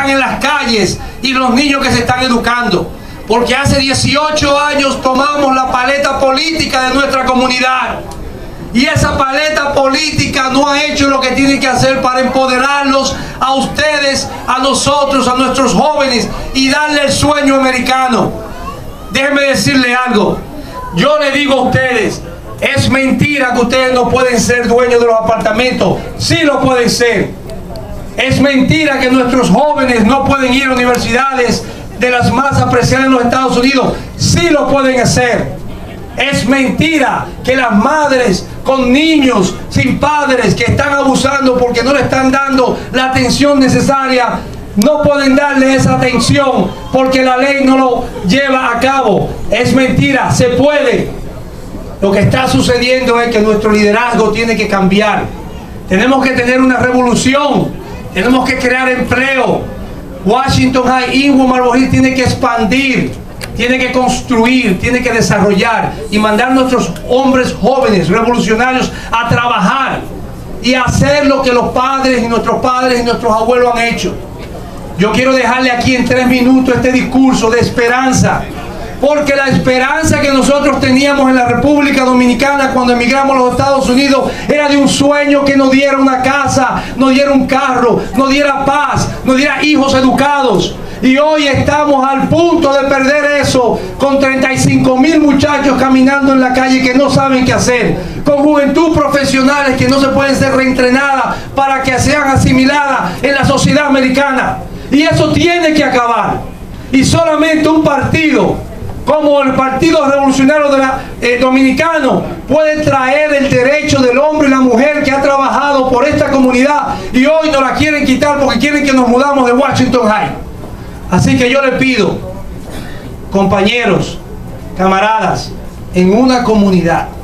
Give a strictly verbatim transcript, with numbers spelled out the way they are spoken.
están en las calles y los niños que se están educando. Porque hace dieciocho años tomamos la paleta política de nuestra comunidad. Y esa paleta política no ha hecho lo que tiene que hacer para empoderarlos a ustedes, a nosotros, a nuestros jóvenes y darle el sueño americano. Déjenme decirle algo. Yo le digo a ustedes, es mentira que ustedes no pueden ser dueños de los apartamentos. Sí lo pueden ser. Es mentira que nuestros jóvenes no pueden ir a universidades de las más apreciadas en los Estados Unidos. Sí lo pueden hacer. Es mentira que las madres con niños sin padres que están abusando porque no le están dando la atención necesaria, no pueden darle esa atención porque la ley no lo lleva a cabo. Es mentira, se puede. Lo que está sucediendo es que nuestro liderazgo tiene que cambiar. Tenemos que tener una revolución. Tenemos que crear empleo. Washington High, Inwood, Marble Hill tiene que expandir, tiene que construir, tiene que desarrollar y mandar a nuestros hombres jóvenes, revolucionarios, a trabajar y a hacer lo que los padres y nuestros padres y nuestros abuelos han hecho. Yo quiero dejarle aquí en tres minutos este discurso de esperanza, porque la esperanza que nosotros teníamos en la República Dominicana cuando emigramos a los Estados Unidos era de un sueño que nos diera una casa, nos diera un carro, nos diera paz, nos diera hijos educados. Y hoy estamos al punto de perder eso, con treinta y cinco mil muchachos caminando en la calle que no saben qué hacer, con juventud profesionales que no se pueden ser reentrenadas para que sean asimiladas en la sociedad americana. Y eso tiene que acabar. Y solamente un partido como el Partido Revolucionario de la, eh, Dominicano puede traer el derecho del hombre y la mujer que ha trabajado por esta comunidad y hoy nos la quieren quitar porque quieren que nos mudamos de Washington High. Así que yo le pido, compañeros, camaradas, en una comunidad